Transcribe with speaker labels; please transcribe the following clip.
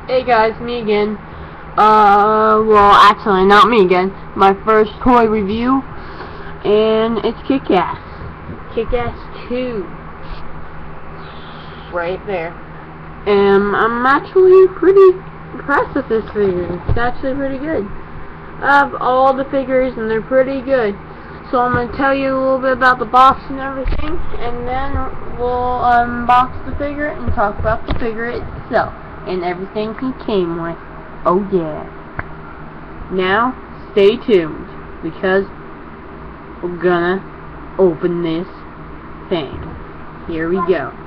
Speaker 1: Hey guys, me again. Well, actually, not me again. My first toy review, and it's Kick-Ass. Kick-Ass 2. Right there. And I'm actually pretty impressed with this figure. It's actually pretty good. I have all the figures, and they're pretty good. So I'm going to tell you a little bit about the box and everything, and then we'll unbox the figure and talk about the figure itself and everything he came with. Oh yeah. Now, stay tuned, because we're gonna open this thing. Here we go.